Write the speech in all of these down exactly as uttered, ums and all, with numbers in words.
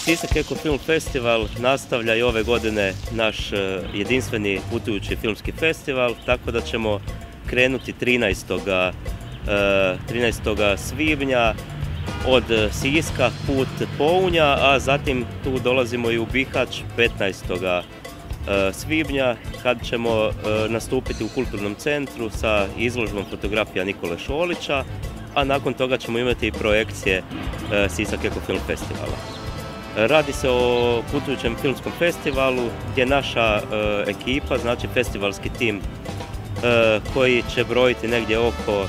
Sisak Eko Film Festival nastavlja i ove godine naš jedinstveni putujući filmski festival, tako da ćemo krenuti trinaestog svibnja od Siska put Pounja, a zatim tu dolazimo i u Bihać petnaestog svibnja kad ćemo nastupiti u kulturnom centru sa izložbom fotografija Nikole Šolića, a nakon toga ćemo imati i projekcije Sisak Eko Film Festivala. Radi se o putujućem filmskom festivalu gdje naša ekipa, znači festivalski tim koji će brojiti negdje oko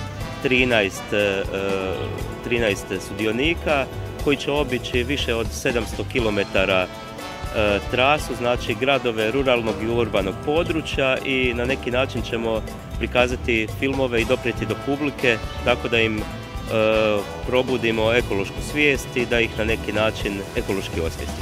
trinaest sudionika, koji će obići više od sedamsto kilometara trasu, znači gradove ruralnog i urbanog područja, i na neki način ćemo prikazati filmove i doprijeti do publike, tako da im probudimo ekološku svijest i da ih na neki način ekološki osvijestimo.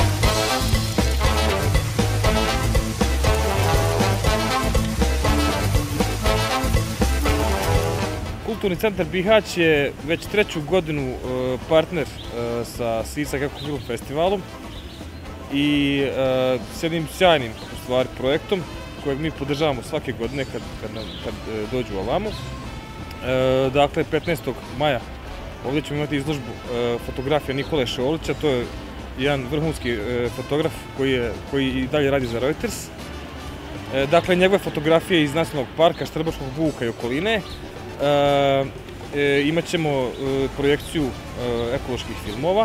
Kulturni centar Bihać je već treću godinu partner sa Sisak Eko Film Festivalom i s jednim sjajnim u stvari projektom kojeg mi podržavamo svake godine kad, kad, kad dođu ovamo. Dakle, petnaestog maja ovdje ćemo imati izložbu fotografija Nikole Šolića. To je jedan vrhunski fotograf koji, je, koji i dalje radi za Reuters. Dakle, njegove fotografije iz Nacionalnog parka Štrbačkog buka i okoline. Imat ćemo projekciju ekoloških filmova.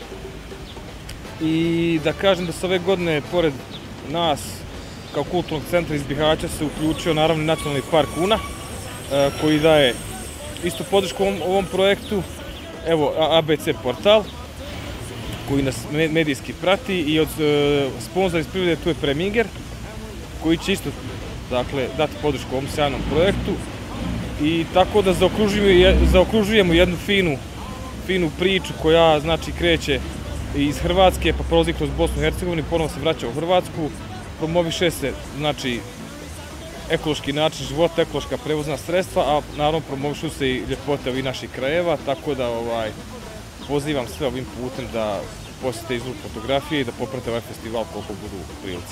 I da kažem da se ove godine, pored nas, kao kulturnog centra iz Bihaća, se uključio naravno Nacionalni park Una, koji daje istu podršku ovom, ovom projektu. Evo, A B C portal, koji nas medijski prati, i od e, sponzora iz privrede tu je Preminger, koji će isto, dakle, dati podršku ovom sjajnom projektu. I tako da zaokružujemo, zaokružujemo jednu finu, finu priču koja, znači, kreće iz Hrvatske, pa prolazi kroz Bosnu i Hercegovinu, ponovno se vraća u Hrvatsku, promoviše se, znači, ekološki način života, ekološka prevozna sredstva, a naravno promovišu se i ljepote ovih naših krajeva, tako da ovaj, pozivam sve ovim putem da posjete izložbu fotografije i da poprate ovaj festival koliko budu u prilici.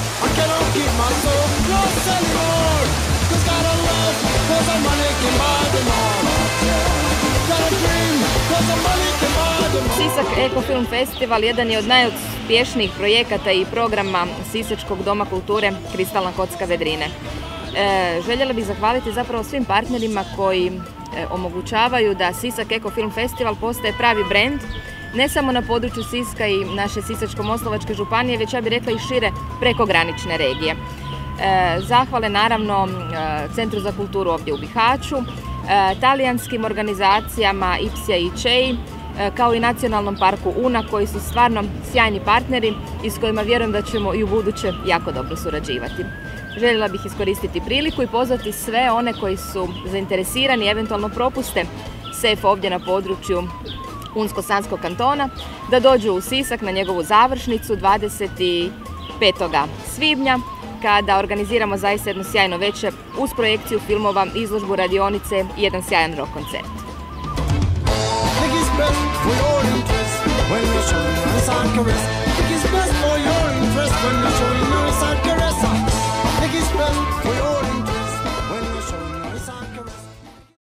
Sisak Eko Film Festival jedan je od najuspješnijih projekata i programa Sisačkog doma kulture Kristalna kocka Vedrine. E, željela bih zahvaliti zapravo svim partnerima koji e, omogućavaju da Sisak Eko Film Festival postaje pravi brend, ne samo na području Siska i naše Sisačko-moslavačke županije, već ja bih rekla i šire prekogranične regije. E, zahvale naravno Centru za kulturu ovdje u Bihaću, e, talijanskim organizacijama I P S I A i Č E I, kao i Nacionalnom parku Una, koji su stvarno sjajni partneri i s kojima vjerujem da ćemo i u buduće jako dobro surađivati. Željela bih iskoristiti priliku i pozvati sve one koji su zainteresirani, eventualno propuste S E F ovdje na području Unsko-Sanskog kantona, da dođu u Sisak na njegovu završnicu dvadeset petog svibnja, kada organiziramo zaista jedno sjajno večer uz projekciju filmova, izložbu radionice i jedan sjajan rock koncert. Best for your interest when you're showing nice and caress. Think it's best for your interest when you're showing nice and caress.